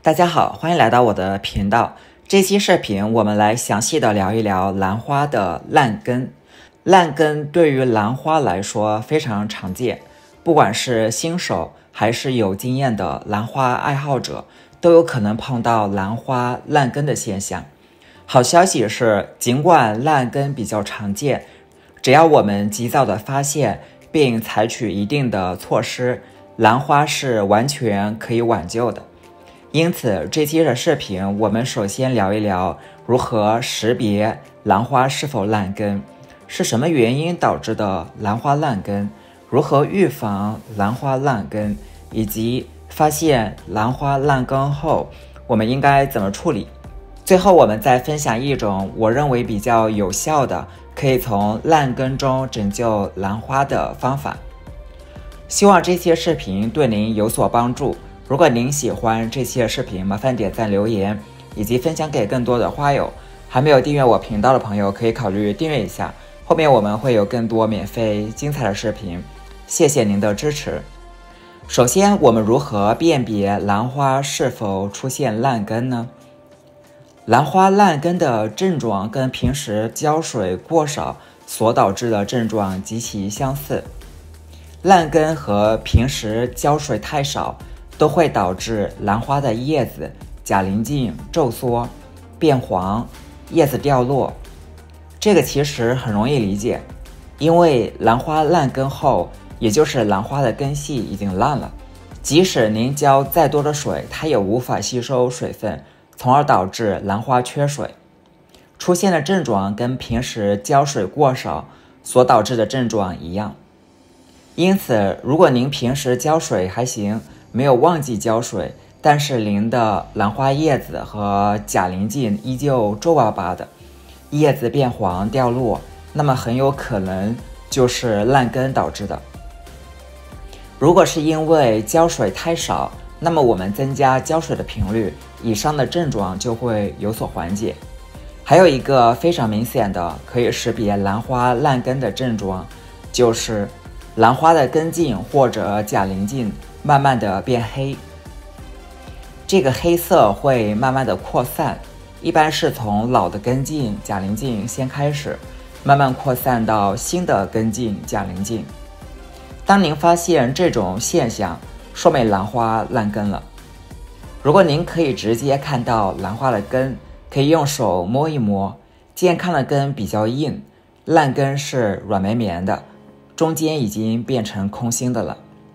大家好，欢迎来到我的频道。这期视频我们来详细的聊一聊兰花的烂根。烂根对于兰花来说非常常见，不管是新手还是有经验的兰花爱好者，都有可能碰到兰花烂根的现象。好消息是，尽管烂根比较常见，只要我们及早的发现并采取一定的措施，兰花是完全可以挽救的。因此，这期的视频我们首先聊一聊如何识别兰花是否烂根，是什么原因导致的兰花烂根，如何预防兰花烂根，以及发现兰花烂根后我们应该怎么处理。最后我们再分享一种我认为比较有效的可以从烂根中拯救兰花的方法。希望这些视频对您有所帮助。如果您喜欢这期视频，麻烦点赞留言以及分享给更多的花友。还没有订阅我频道的朋友可以考虑订阅一下，后面我们会有更多免费精彩的视频，谢谢您的支持。首先，我们如何辨别兰花是否出现烂根呢？兰花烂根的症状跟平时浇水过少所导致的症状极其相似。烂根和平时浇水太少都会导致兰花的叶子、假鳞茎皱缩、变黄、叶子掉落。这个其实很容易理解，因为兰花烂根后，也就是兰花的根系已经烂了，即使您浇再多的水，它也无法吸收水分，从而导致兰花缺水。出现的症状跟平时浇水过少所导致的症状一样。因此，如果您平时浇水还行，没有忘记浇水，但是您的兰花叶子和假鳞茎依旧皱巴巴的，叶子变黄掉落，那么很有可能就是烂根导致的。如果是因为浇水太少，那么我们增加浇水的频率，以上的症状就会有所缓解。还有一个非常明显的可以识别兰花烂根的症状，就是兰花的根茎或者假鳞茎慢慢的变黑，这个黑色会慢慢的扩散，一般是从老的根茎、假鳞茎先开始，慢慢扩散到新的根茎、假鳞茎。当您发现这种现象，说明兰花烂根了。如果您可以直接看到兰花的根，可以用手摸一摸，健康的根比较硬，烂根是软绵绵的，中间已经变成空心的了。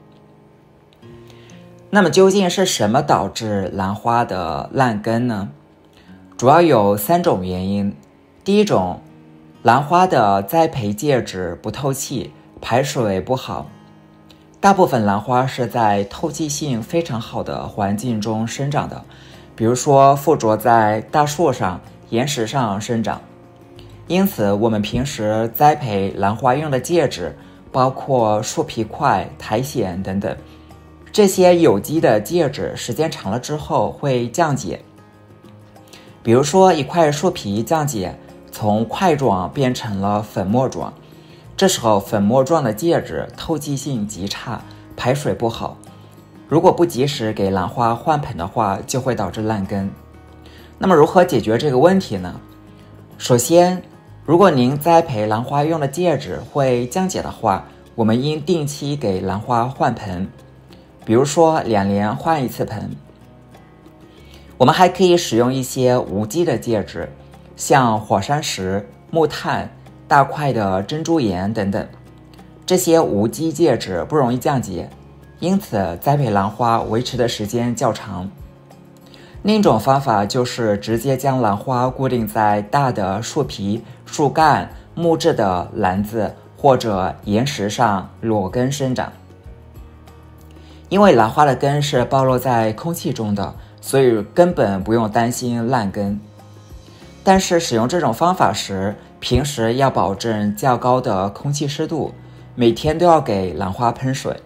那么究竟是什么导致兰花的烂根呢？主要有3种原因。第一种，兰花的栽培介质不透气，排水不好。大部分兰花是在透气性非常好的环境中生长的，比如说附着在大树上、岩石上生长。因此，我们平时栽培兰花用的介质，包括树皮块、苔藓等等，这些有机的介质时间长了之后会降解。比如说一块树皮降解，从块状变成了粉末状，这时候粉末状的介质透气性极差，排水不好，如果不及时给兰花换盆的话，就会导致烂根。那么如何解决这个问题呢？首先，如果您栽培兰花用的介质会降解的话，我们应定期给兰花换盆，比如说2年换一次盆。我们还可以使用一些无机的介质，像火山石、木炭、大块的珍珠岩等等。这些无机介质不容易降解，因此栽培兰花维持的时间较长。另一种方法就是直接将兰花固定在大的树皮、树干、木质的篮子或者岩石上裸根生长。因为兰花的根是暴露在空气中的，所以根本不用担心烂根。但是使用这种方法时，平时要保证较高的空气湿度，每天都要给兰花喷水。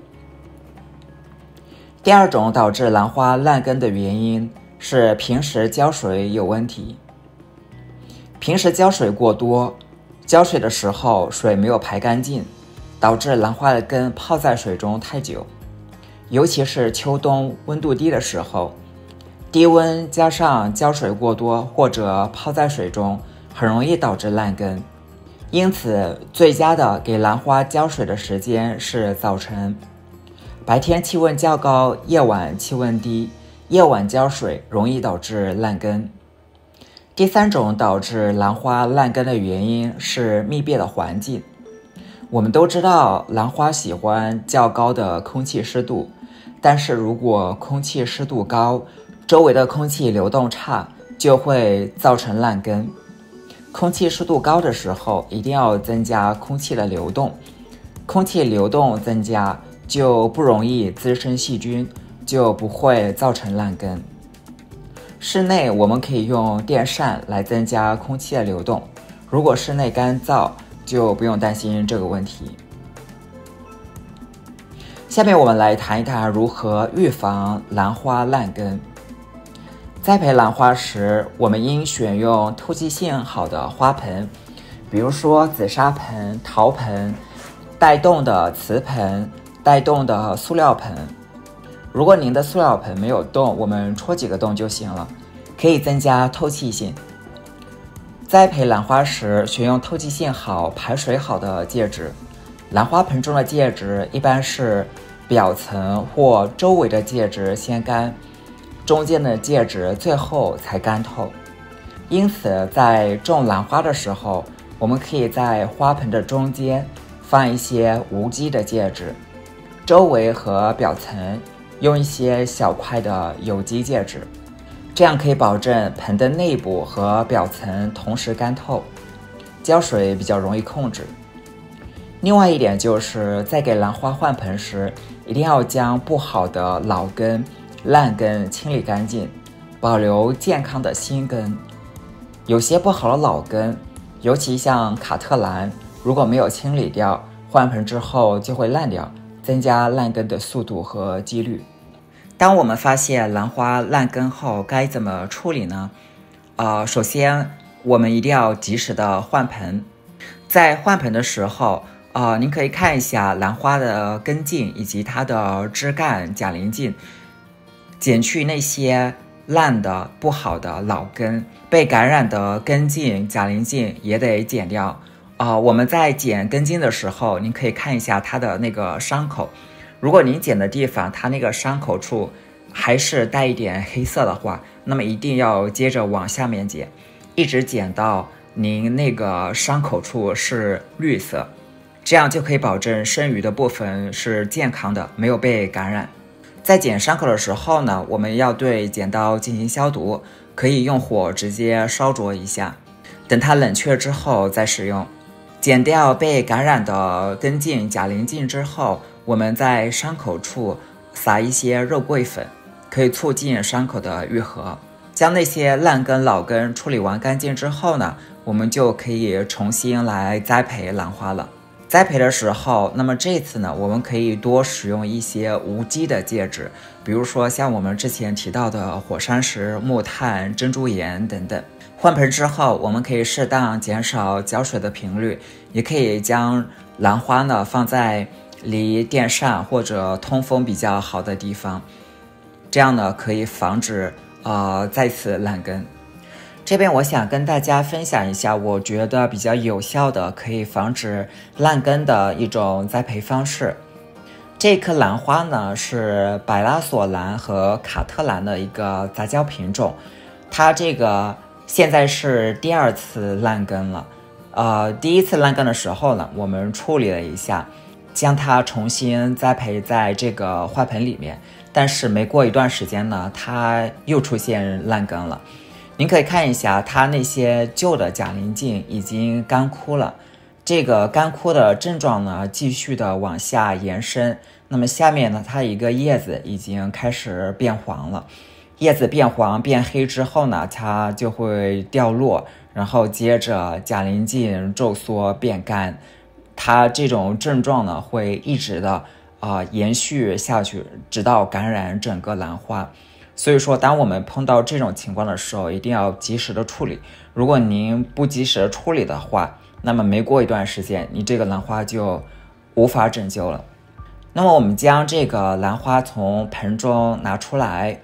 第二种导致兰花烂根的原因是平时浇水有问题。平时浇水过多，浇水的时候水没有排干净，导致兰花的根泡在水中太久，尤其是秋冬温度低的时候， 低温加上浇水过多或者泡在水中，很容易导致烂根。因此，最佳的给兰花浇水的时间是早晨。白天气温较高，夜晚气温低，夜晚浇水容易导致烂根。第三种导致兰花烂根的原因是密闭的环境。我们都知道兰花喜欢较高的空气湿度，但是如果空气湿度高，周围的空气流动差，就会造成烂根。空气湿度高的时候，一定要增加空气的流动，空气流动增加就不容易滋生细菌，就不会造成烂根。室内我们可以用电扇来增加空气的流动，如果室内干燥，就不用担心这个问题。下面我们来谈一谈如何预防兰花烂根。栽培兰花时，我们应选用透气性好的花盆，比如说紫砂盆、陶盆、带洞的瓷盆、带洞的塑料盆。如果您的塑料盆没有洞，我们戳几个洞就行了，可以增加透气性。栽培兰花时，选用透气性好、排水好的介质。兰花盆中的介质一般是表层或周围的介质先干，中间的介质最后才干透。因此，在种兰花的时候，我们可以在花盆的中间放一些无机的介质，周围和表层用一些小块的有机介质。这样可以保证盆的内部和表层同时干透，浇水比较容易控制。另外一点就是在给兰花换盆时，一定要将不好的老根、烂根清理干净，保留健康的新根。有些不好的老根，尤其像卡特兰，如果没有清理掉，换盆之后就会烂掉，增加烂根的速度和几率。当我们发现兰花烂根后，该怎么处理呢？首先我们一定要及时的换盆。在换盆的时候，您可以看一下兰花的根茎以及它的枝干、假鳞茎，剪去那些烂的、不好的老根，被感染的根茎、假鳞茎也得剪掉。我们在剪根茎的时候，您可以看一下它的那个伤口。如果您剪的地方它那个伤口处还是带一点黑色的话，那么一定要接着往下面剪，一直剪到您那个伤口处是绿色，这样就可以保证剩余的部分是健康的，没有被感染。在剪伤口的时候呢，我们要对剪刀进行消毒，可以用火直接烧灼一下，等它冷却之后再使用。剪掉被感染的根茎、假鳞茎之后，我们在伤口处撒一些肉桂粉，可以促进伤口的愈合。将那些烂根、老根处理完干净之后呢，我们就可以重新来栽培兰花了。栽培的时候，那么这次呢，我们可以多使用一些无机的介质，比如说像我们之前提到的火山石、木炭、珍珠岩等等。换盆之后，我们可以适当减少浇水的频率，也可以将兰花呢放在离电扇或者通风比较好的地方，这样呢可以防止再次烂根。这边我想跟大家分享一下我觉得比较有效的可以防止烂根的一种栽培方式。这棵兰花呢是百拉索兰和卡特兰的一个杂交品种，它这个现在是第二次烂根了。第一次烂根的时候呢，我们处理了一下，将它重新栽培在这个花盆里面，但是没过一段时间呢，它又出现烂根了。您可以看一下它那些旧的假鳞茎已经干枯了，这个干枯的症状呢继续的往下延伸，那么下面呢它一个叶子已经开始变黄了，叶子变黄变黑之后呢，它就会掉落，然后接着假鳞茎皱缩变干，它这种症状呢会一直的延续下去，直到感染整个兰花。所以说当我们碰到这种情况的时候，一定要及时的处理。如果您不及时的处理的话，那么没过一段时间，你这个兰花就无法拯救了。那么我们将这个兰花从盆中拿出来，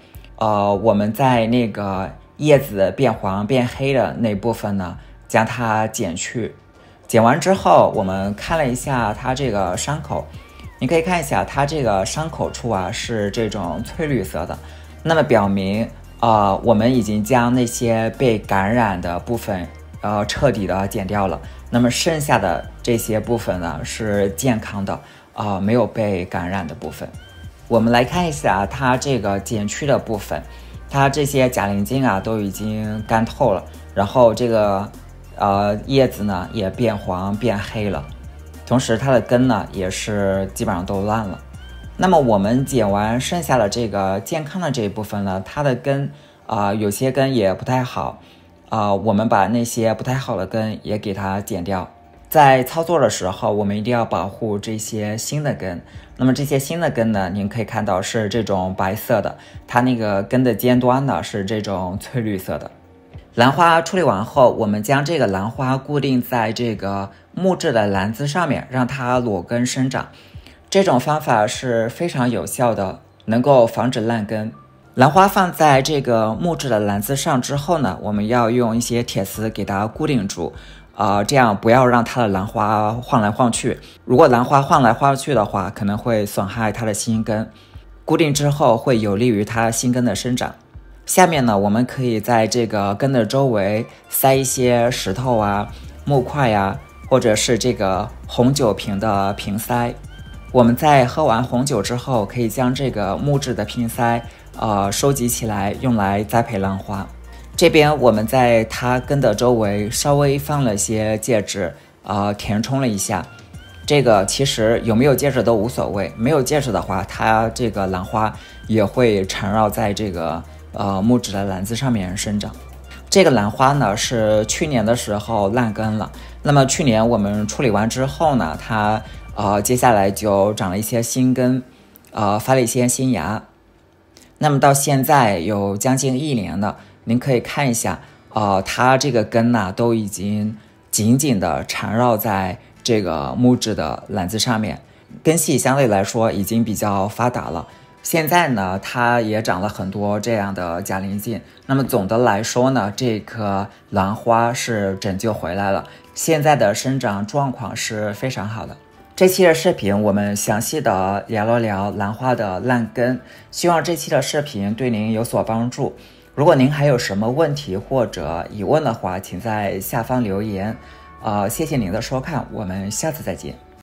我们在那个叶子变黄变黑的那部分呢，将它剪去。剪完之后，我们看了一下它这个伤口，你可以看一下它这个伤口处啊是这种翠绿色的，那么表明我们已经将那些被感染的部分彻底的剪掉了。那么剩下的这些部分呢是健康的没有被感染的部分。我们来看一下它这个剪去的部分，它这些假鳞茎啊都已经干透了，然后这个叶子呢也变黄变黑了，同时它的根呢也是基本上都烂了。那么我们剪完剩下的这个健康的这一部分呢，它的根有些根也不太好我们把那些不太好的根也给它剪掉。在操作的时候，我们一定要保护这些新的根。那么这些新的根呢，您可以看到是这种白色的，它那个根的尖端呢是这种翠绿色的。兰花处理完后，我们将这个兰花固定在这个木质的篮子上面，让它裸根生长。这种方法是非常有效的，能够防止烂根。兰花放在这个木质的篮子上之后呢，我们要用一些铁丝给它固定住。这样不要让它的兰花晃来晃去。如果兰花晃来晃去的话，可能会损害它的新根。固定之后会有利于它新根的生长。下面呢，我们可以在这个根的周围塞一些石头啊、木块呀，或者是这个红酒瓶的瓶塞。我们在喝完红酒之后，可以将这个木质的瓶塞收集起来，用来栽培兰花。这边我们在它根的周围稍微放了些介质填充了一下。这个其实有没有介质都无所谓，没有介质的话，它这个兰花也会缠绕在这个木质的篮子上面生长。这个兰花呢是去年的时候烂根了，那么去年我们处理完之后呢，它接下来就长了一些新根发了一些新芽。那么到现在有将近1年了，您可以看一下它这个根呢都已经紧紧的缠绕在这个木质的篮子上面，根系相对来说已经比较发达了。现在呢它也长了很多这样的假鳞茎。那么总的来说呢，这棵兰花是拯救回来了，现在的生长状况是非常好的。这期的视频我们详细的聊了聊兰花的烂根，希望这期的视频对您有所帮助。如果您还有什么问题或者疑问的话，请在下方留言。谢谢您的收看，我们下次再见。